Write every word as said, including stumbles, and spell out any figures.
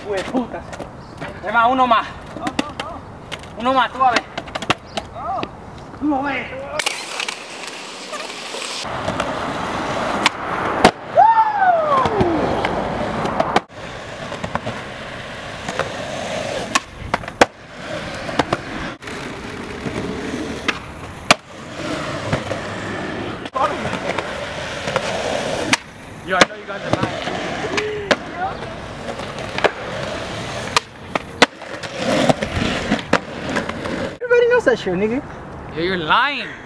Güey, putas. Es más, uno más. Uno más, tú a ver. Uno más. Yo, I know you guys are lying. Everybody knows that shit, nigga. Yo, you're lying.